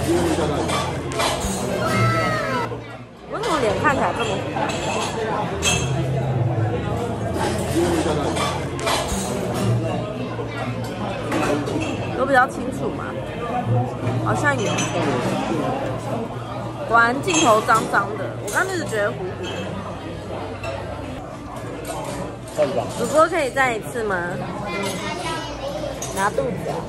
为什么脸看起来这么糊？有比较清楚吗？好像有。果然镜头脏脏的，我刚一直觉得糊糊的。主播可以再一次吗？拿肚子啊！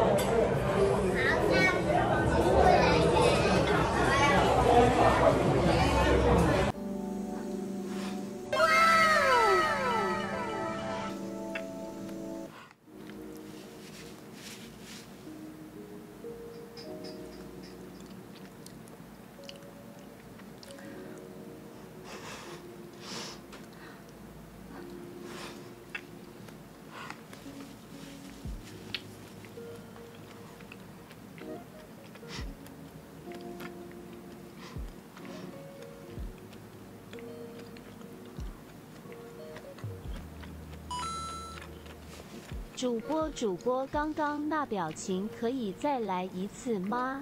主播，刚刚那表情可以再来一次吗？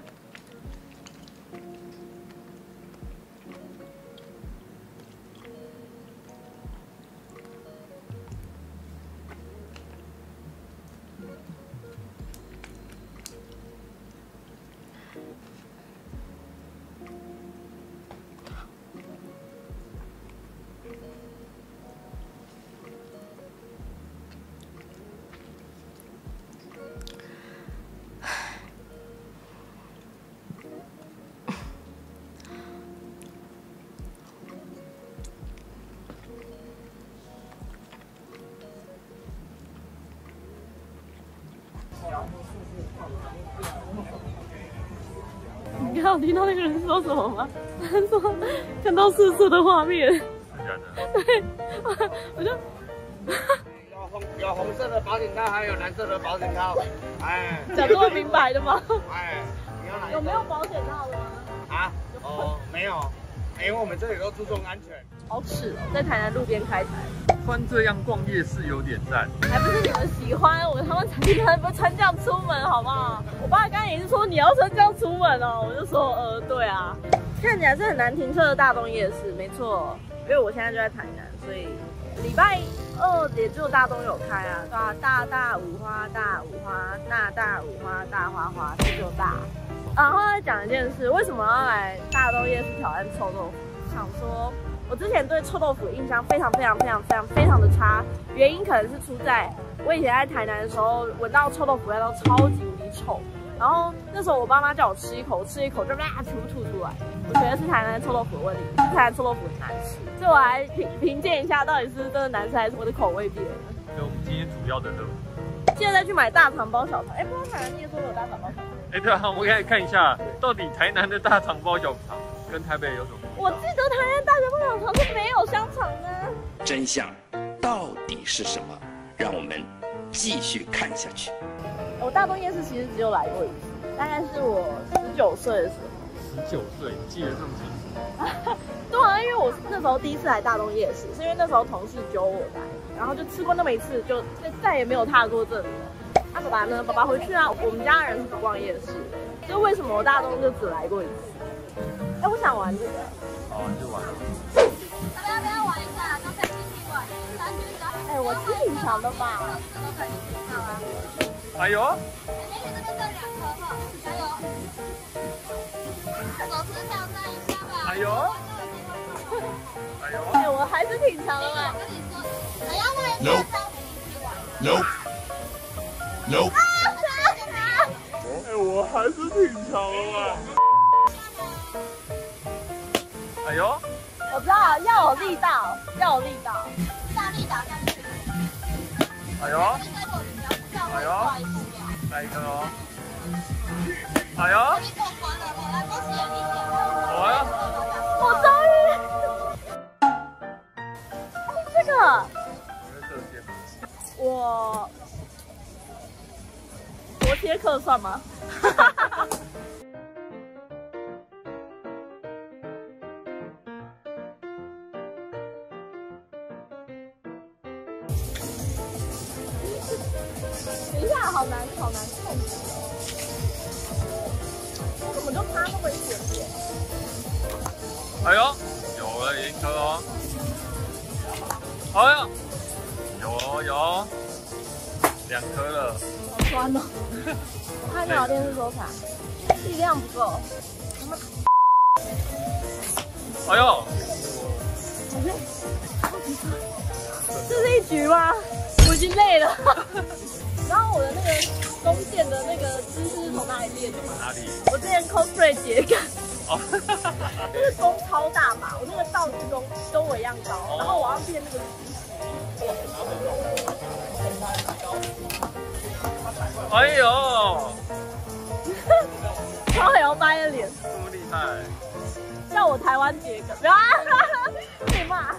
你刚有听到那个人说什么吗？他说看到色色的画面。对，我就有红色的保险套，还有蓝色的保险套。哎， 讲这么明白的吗？ 哎， 有没有保险套的吗？ 啊？哦，没有，因为我们这里都注重安全。 好耻哦，在台南路边开台。 穿这样逛夜市有点赞， 还不是你们喜欢我他们才不穿这样出门好不好？我爸刚刚也是说你要穿这样出门哦，我就说对啊，看起来是很难停车的大东夜市，没错，因为我现在就在台南，所以礼拜2也只有大东有开啊，对吧？大五花，大五花，大五花，大花花，这就大。然后再讲一件事，为什么要来大东夜市挑战臭豆腐？想说。我之前对臭豆腐的印象非常的差，原因可能是出在我以前在台南的时候，闻到臭豆腐味道超级无敌臭，然后那时候我爸妈叫我吃一口，我吃一口就全部吐出来。我觉得是台南臭豆腐的问题，是台南臭豆腐很难吃，所以我来评鉴一下到底是真的难吃还是我的口味变了。 所以我们今天主要的任务， 现在再去买大肠包小肠，不知道台南夜市有大肠包小肠。 对啊，我们可以看一下到底台南的大肠包小肠跟台北有什么？ 我记得台南大肠包小肠是没有香肠的。 真相到底是什么？让我们继续看下去。 我大东夜市其实只有来过一次，大概是我19岁的时候。 19岁，你记得这么清楚？ 对啊，因为我那时候第一次来大东夜市，是因为那时候同事揪我来，然后就吃过那么一次，就再也没有踏过这里了。爸爸呢？爸爸回去啊，我们家人是不逛夜市的，所以为什么我大东就只来过一次？我想玩这个。 好，就玩了。 要不要玩一下？都可以一起玩。 我吃挺强的吧？ 哎呦！ 这边这2颗哈，加油！手指挑战一下吧。 哎呦！哎呦！ 我还是挺强的嘛。 我跟你说，还要玩一个招一起玩。 No。 我还是挺强的嘛。哎呦！ 我知道，要有力道，要有力道。 大力打下去。 哎呦！哎呦！来一个哦！哎呦！ 你过关了，我来恭喜你。 我呀！ 我终于！这个。我贴课算吗？等一下，好难看。我怎么就哎呦，有了一颗哦。哎呦，有2颗了。 好酸哦！我看电脑电视收藏，力量不够。 哎呦， 这是一局吗？我已经累了。然后我的那个弓箭的那个姿势是从哪里练的吗？ 哪里？ 我之前 cosplay 桔梗， 哦， 那个弓超大把，我那个道具弓跟我一样高，然后我要练那个姿势。 哎呦， 超摇摆的脸， 这么厉害！ 像我台湾桔梗，不要被骂。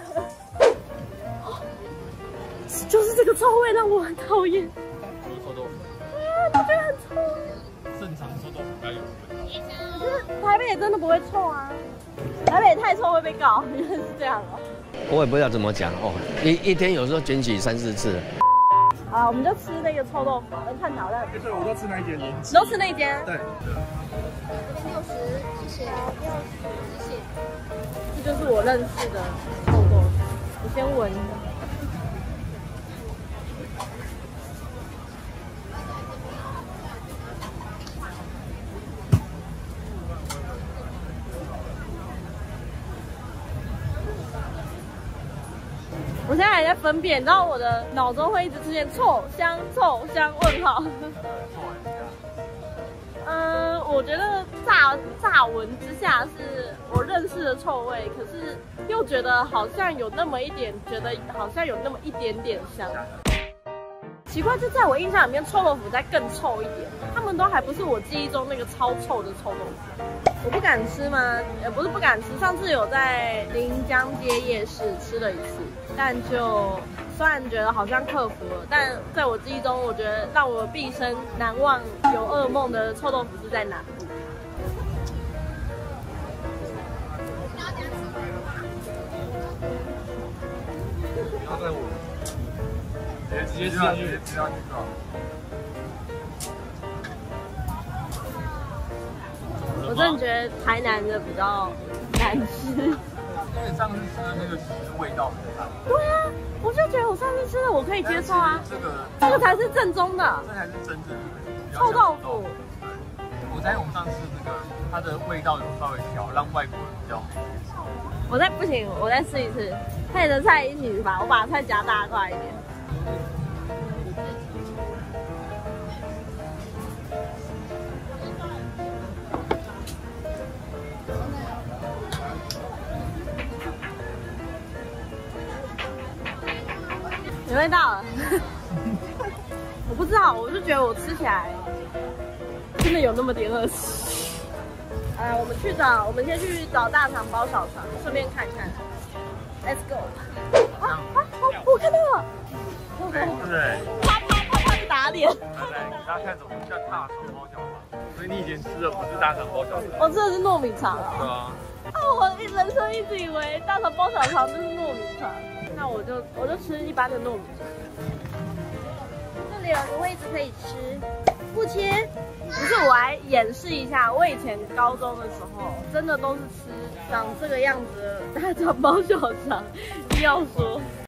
就是这个臭味让我很讨厌。 臭豆腐。 对啊，我觉得很臭。 正常臭豆腐该有的味道。 可是台北也真的不会臭啊，台北太臭会被告，原来是这样哦。 我也不知道怎么讲哦，一天有时候卷起3、4次。 好，我们就吃那个臭豆腐，跟炭条蛋。 对，我都吃那一间。 你都吃那间？ 对。 这边60，谢谢，60，谢谢。 这就是我认识的臭豆腐。我先闻一下。我现在还在分辨，然后我的脑中会一直出现臭香问号。我觉得乍闻之下是我认识的臭味，可是又觉得好像有那么一点，觉得好像有那么一点点香。奇怪，就在我印象里面，臭豆腐再更臭一点，他们都还不是我记忆中那个超臭的臭豆腐。我不敢吃吗？也不是不敢吃，上次有在临江街夜市吃了一次，但就虽然觉得好像克服了，但在我记忆中，我觉得让我毕生难忘、有噩梦的臭豆腐是在南部。 不要再闻，直接吃下去，吃下去是吧？ 我真的觉得台南的比较难吃。 因为上次吃的那个其实味道很差。 对啊，我就觉得我上次吃的我可以接受啊， 这个才是正宗的， 这才是真正的臭豆腐。 我在网上吃这个，它的味道有稍微调，让外国人比较好接受。 我再不行，我再试一次，配着菜一起吧，我把菜夹大块一点。有味道了，我不知道，我就觉得我吃起来真的有那么点恶心。我们先去找大肠包小肠，顺便看看。Let's go！ 我看到了， 对， 啪就打脸。 来，给大家看什么叫大肠包小肠。所以你以前吃的不是大肠包小肠， 我吃的是糯米肠啊。 对啊。 我人生一直以为大肠包小肠就是糯米肠，那我就吃一般的糯米肠。这里有个位置可以吃，不切。不是，我来演示一下，我以前高中的时候真的都是吃长这个样子的大肠包小肠，要说。